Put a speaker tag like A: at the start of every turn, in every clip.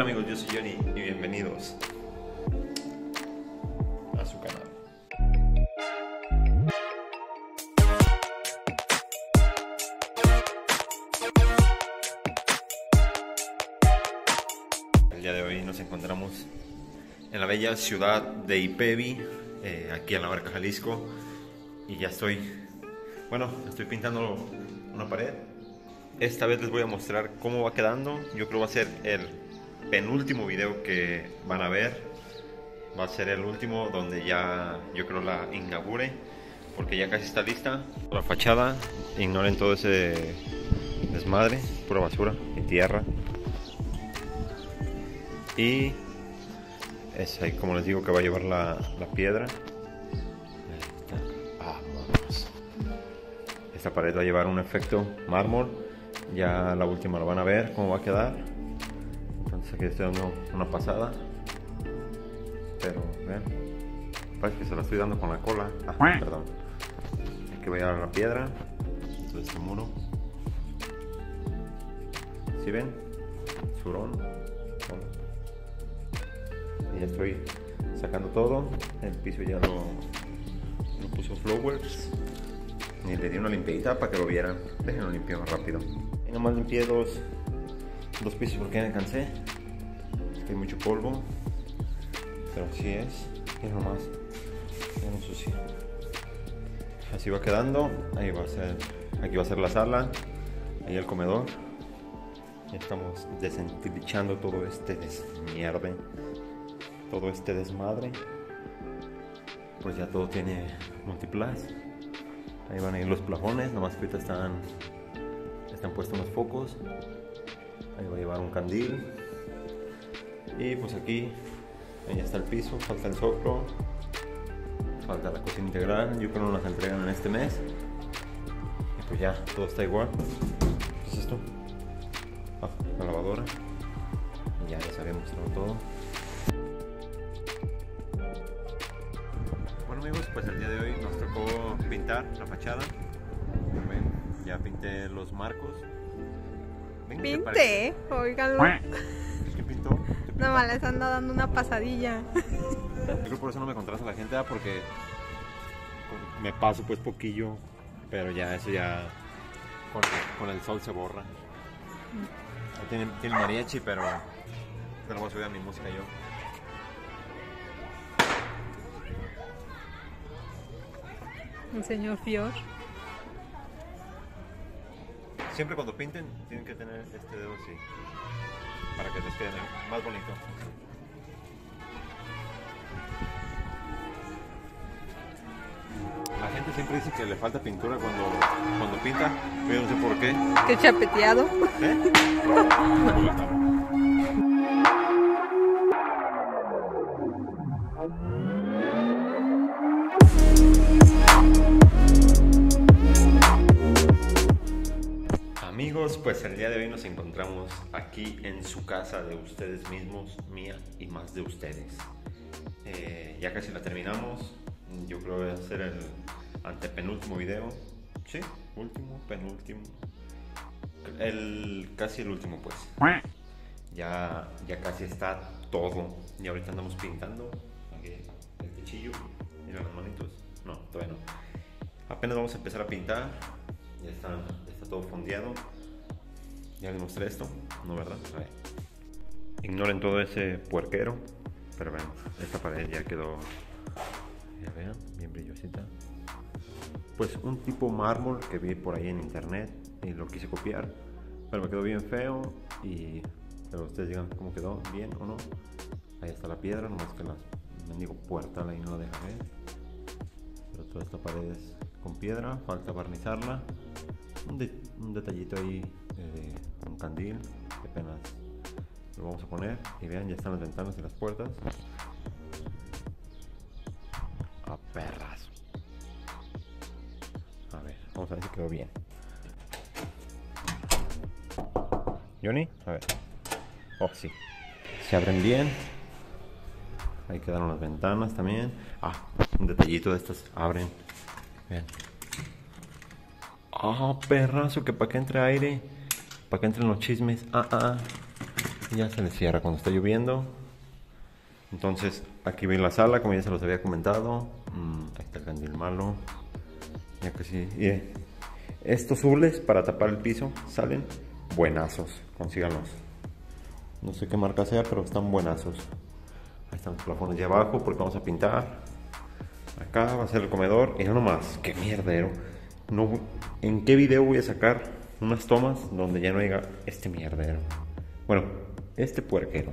A: amigos, yo soy Johnny y bienvenidos a su canal. El día de hoy nos encontramos en la bella ciudad de Ipevi, aquí en la Barca, Jalisco, y ya estoy pintando una pared. Esta vez les voy a mostrar cómo va quedando. Yo creo va a ser el penúltimo video que van a ver. Va a ser el último donde ya yo creo la inaugure, porque ya casi está lista la fachada. Ignoren todo ese desmadre, pura basura y tierra. Y es ahí, como les digo, que va a llevar la piedra. Vámonos. Esta pared va a llevar un efecto mármol. Ya la última lo van a ver cómo va a quedar. Entonces aquí estoy dando una pasada. Pero vean, parece que se la estoy dando con la cola. Perdón. Aquí voy a dar la piedra. Todo este muro. ¿Sí ven? Surón. Y ya estoy sacando todo. El piso ya lo puso Flowers. Y le di una limpiadita para que lo vieran. Déjenlo limpio rápido. Y nomás limpié dos pisos porque ya me cansé. Hay mucho polvo. Pero así es. Y nomás. Ya no ensucié. Así va quedando. Ahí va a ser. Aquí va a ser la sala. Ahí el comedor. Ya estamos desentilichando todo este desmierde. Todo este desmadre. Pues ya todo tiene multiplaz. Ahí van a ir los plafones, nomás que ahorita están puestos unos focos. Ahí va a llevar un candil. Y pues aquí, ahí está el piso, falta el zoclo, falta la cocina integral. Yo creo que nos las entregan en este mes. Y pues ya, todo está igual. ¿Qué es esto? La lavadora. Y ya les había mostrado todo. Bueno amigos, pues el día de hoy nos tocó pintar la fachada. Ya pinté los marcos. Venga,
B: Pinté, oiganlo.
A: ¿Qué pintó?
B: No más les anda dando una pasadilla.
A: Yo creo por eso no me contrata la gente, porque me paso pues poquillo, pero ya eso ya con el sol se borra. Tiene mariachi, pero no voy a subir a mi música yo.
B: El señor Fior.
A: Siempre cuando pinten tienen que tener este dedo así, para que les quede más bonito. La gente siempre dice que le falta pintura cuando pinta, pero yo no sé por qué.
B: Qué chapeteado.
A: ¿Eh? Amigos, pues el día de hoy nos encontramos aquí en su casa de ustedes mismos, mía y más de ustedes. Ya casi la terminamos. Yo creo que va a ser el antepenúltimo video. Sí, último, penúltimo. Casi el último pues. Ya casi está todo. Y ahorita andamos pintando. Aquí el cuchillo. Mira las manitos. No, todavía no. Apenas vamos a empezar a pintar. Ya está todo fondeado. Ya les mostré esto, ¿no, verdad? A ver. Ignoren todo ese puerquero. Pero vean, esta pared ya quedó, ya vean, bien brillosita. Pues un tipo mármol que vi por ahí en internet y lo quise copiar, pero me quedó bien feo. Pero ustedes digan cómo quedó, bien o no. Ahí está la piedra, nomás que la mendigo puerta ahí no la deja ver. Pero toda esta pared es con piedra, falta barnizarla. Un detallito ahí de un candil que apenas lo vamos a poner. Y vean, ya están las ventanas y las puertas. A perras. A ver, vamos a ver si quedó bien. Johnny, a ver. Oh, sí. Se abren bien. Ahí quedaron las ventanas también. Un detallito de estas abren. Vean. Perrazo, que para que entre aire, para que entren los chismes. y ya se le cierra cuando está lloviendo. Entonces aquí ven la sala, como ya se los había comentado. Ahí está el candil malo. Ya casi. Estos hules para tapar el piso salen buenazos. Consíganlos. No sé qué marca sea, pero están buenazos. Ahí están los plafones de abajo porque vamos a pintar. Acá va a ser el comedor. Y no nomás, qué mierdero. No, ¿en qué video voy a sacar unas tomas donde ya no haya este mierdero? Bueno, este puerquero.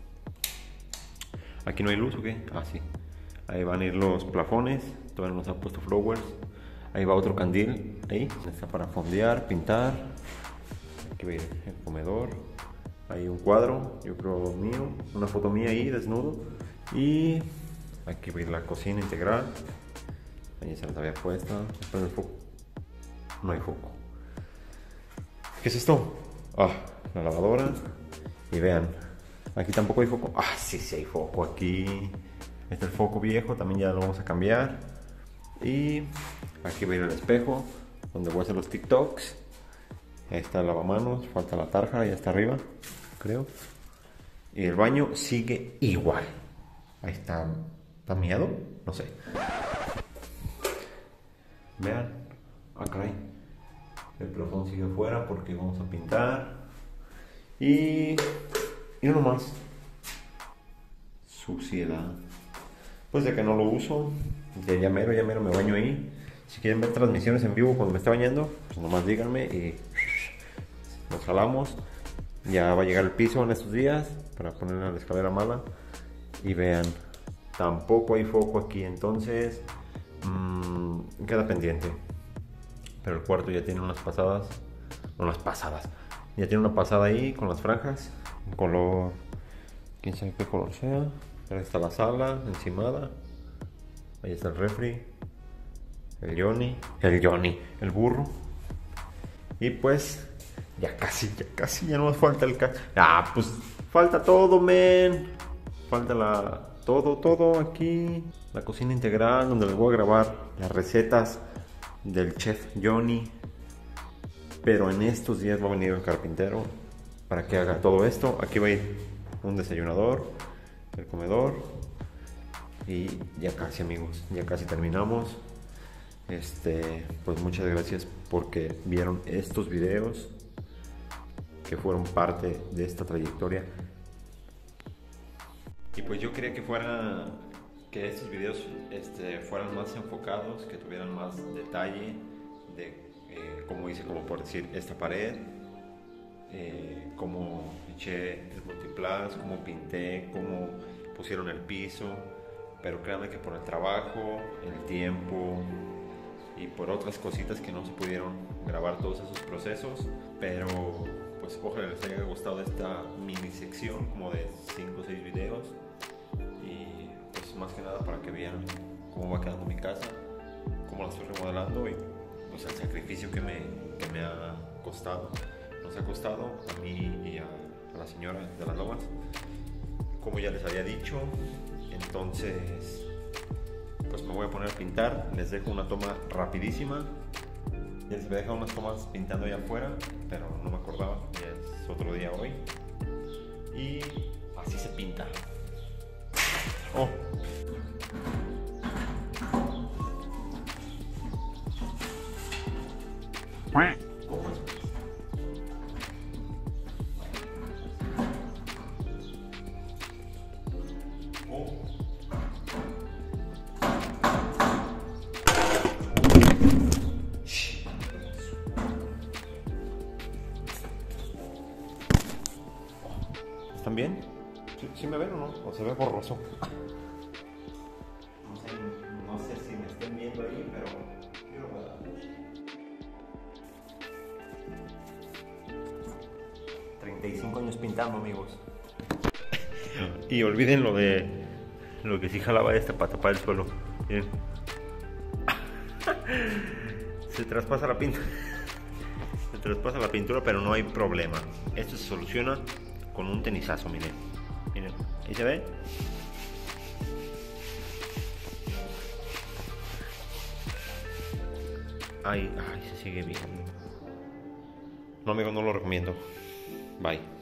A: Aquí no hay luz, ¿o qué? Ah, sí. Ahí van a ir los plafones. Todavía no nos ha puesto flowers. Ahí va otro candil. Ahí está para fondear, pintar. Aquí va a ir el comedor. Hay un cuadro, yo creo mío. Una foto mía ahí, desnudo. Y aquí va a ir la cocina integral. Ahí se las había puesto. Prende el foco. No hay foco. ¿Qué es esto? Ah, la lavadora. Y vean. Aquí tampoco hay foco. Ah, sí, sí hay foco aquí. Este es el foco viejo, también ya lo vamos a cambiar. Y aquí va a ir el espejo, donde voy a hacer los TikToks. Ahí está el lavamanos, falta la tarja, ya está arriba, creo. Y el baño sigue igual. Ahí está. ¿Está miado? No sé. Vean. Ah, caray. El plafón sigue afuera porque vamos a pintar. Y no más. Suciedad. Pues de que no lo uso. De ya mero me baño ahí. Si quieren ver transmisiones en vivo cuando me esté bañando, pues nomás díganme y nos jalamos. Ya va a llegar el piso en estos días para poner la escalera mala. Y vean, tampoco hay foco aquí, entonces queda pendiente. Pero el cuarto ya tiene unas pasadas. Unas pasadas. Ya tiene una pasada ahí con las franjas. Un color, quién sabe qué color sea. Ahí está la sala encimada. Ahí está el refri. El Johnny, el burro. Y pues ya casi, ya no nos falta el pues falta todo, men. Falta todo aquí. La cocina integral donde les voy a grabar las recetas del chef Johnny. Pero en estos días va a venir el carpintero para que haga todo esto. Aquí va a ir un desayunador, el comedor. Y ya casi, amigos, ya casi terminamos. Pues muchas gracias porque vieron estos videos que fueron parte de esta trayectoria. Y pues yo quería que estos videos fueran más enfocados, que tuvieran más detalle de cómo hice, como por decir, esta pared, cómo eché el multiplast, cómo pinté, cómo pusieron el piso. Pero créanme que por el trabajo, el tiempo y por otras cositas que no se pudieron grabar todos esos procesos, pero pues ojalá les haya gustado esta mini sección como de 5 o 6 videos. Y pues más que nada para que vean cómo va quedando mi casa, cómo la estoy remodelando y pues el sacrificio que me ha costado. Nos ha costado a mí y a la señora de las lomas, como ya les había dicho. Entonces pues me voy a poner a pintar. Les dejo una toma rapidísima. Ya les voy a dejar unas tomas pintando allá afuera, pero no me acordaba, ya es otro día hoy. Y así se pinta. Oh. ¿Están bien? ¿Sí me ven o no? ¿O se ve borroso? No sé si me estén viendo ahí, pero yo lo voy a dar. 35 años pintando, amigos. Y olviden lo que sí jalaba para tapar el suelo. Miren. Se traspasa la pintura. Se traspasa la pintura, pero no hay problema. Esto se soluciona con un tenisazo, miren. Miren, ahí se ve. Ay, se sigue viendo. No, amigo, no lo recomiendo. Bye.